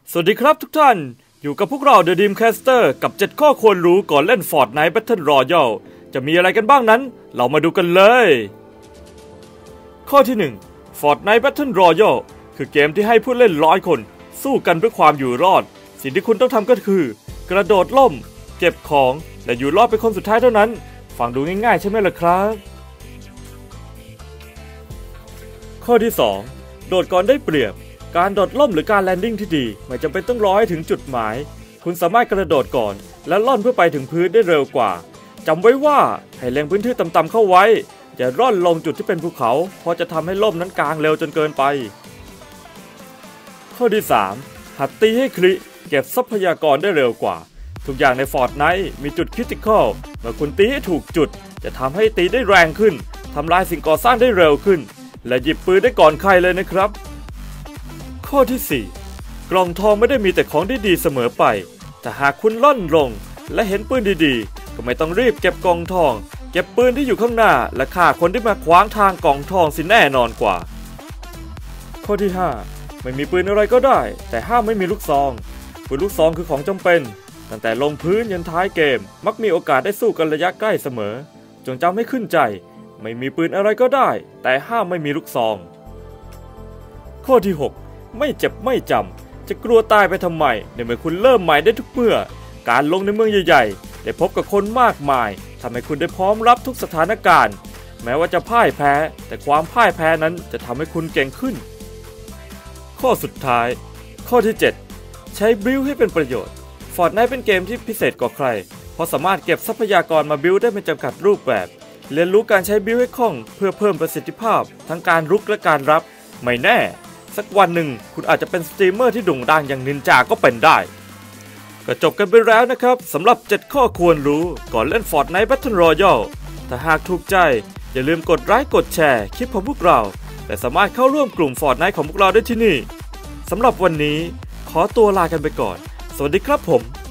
สวัสดีครับทุกท่านอยู่กับพวกเรา The Dreamcaster กับ7ข้อควรรู้ก่อนเล่น Fortnite Battle Royale จะมีอะไรกันบ้างนั้นเรามาดูกันเลยข้อที่1 Fortnite Battle Royale คือเกมที่ให้ผู้เล่น100 คนสู้กันเพื่อความอยู่รอดสิ่งที่คุณต้องทำก็คือกระโดดล่มเก็บของและอยู่รอดเป็นคนสุดท้ายเท่านั้นฟังดูง่ายๆใช่ไหมล่ะครับข้อที่2โดดก่อนได้เปรียบการโดดล่มหรือการแลนดิ้งที่ดีไม่จำเป็นต้องรอให้ถึงจุดหมายคุณสามารถกระโดดก่อนและล่อนเพื่อไปถึงพื้นได้เร็วกว่าจำไว้ว่าให้เล็งพื้นที่ต่ำๆเข้าไว้อย่าร่อนลงจุดที่เป็นภูเขาเพราะจะทำให้ล่มนั้นกางเร็วจนเกินไปข้อที่3หัดตีให้คริเก็บทรัพยากรได้เร็วกว่าทุกอย่างใน Fortnite มีจุดคริติคอลเมื่อคุณตีให้ถูกจุดจะทำให้ตีได้แรงขึ้นทำลายสิ่งก่อสร้างได้เร็วขึ้นและหยิบปืนได้ก่อนใครเลยนะครับข้อที่4กล่องทองไม่ได้มีแต่ของดีๆเสมอไปแต่หากคุณล่อนลงและเห็นปืนดีๆก็ไม่ต้องรีบเก็บกล่องทองเก็บปืนที่อยู่ข้างหน้าและฆ่าคนที่มาขวางทางกล่องทองสิแน่นอนกว่าข้อที่5ไม่มีปืนอะไรก็ได้แต่ห้ามไม่มีลูกซองปืนลูกซองคือของจำเป็นตั้งแต่ลงพื้นยันท้ายเกมมักมีโอกาสได้สู้กันระยะใกล้เสมอจงจำให้ขึ้นใจไม่มีปืนอะไรก็ได้แต่ห้ามไม่มีลูกซองข้อที่6ไม่เจ็บไม่จำจะกลัวตายไปทำไมในเมื่อคุณเริ่มใหม่ได้ทุกเมื่อการลงในเมืองใหญ่ๆได้พบกับคนมากมายทำให้คุณได้พร้อมรับทุกสถานการณ์แม้ว่าจะพ่ายแพ้แต่ความพ่ายแพ้นั้นจะทำให้คุณเก่งขึ้นข้อสุดท้ายข้อที่7ใช้บิลด์ให้เป็นประโยชน์ Fortnite เป็นเกมที่พิเศษกว่าใครเพราะสามารถเก็บทรัพยากรมาบิลด์ได้ไม่จำกัดรูปแบบเรียนรู้การใช้บิลด์ให้คล่องเพื่อเพิ่มประสิทธิภาพทั้งการรุกและการรับไม่แน่สักวันหนึ่งคุณอาจจะเป็นสตรีมเมอร์ที่โด่งดังอย่างนินจาก็เป็นได้ก็จบกันไปแล้วนะครับสำหรับ7ข้อควรรู้ก่อนเล่น Fortnite Battle Royale ถ้าหากถูกใจอย่าลืมกดไลค์กดแชร์คลิปของพวกเราและสามารถเข้าร่วมกลุ่ม Fortnite ของพวกเราได้ที่นี่สำหรับวันนี้ขอตัวลากันไปก่อนสวัสดีครับผม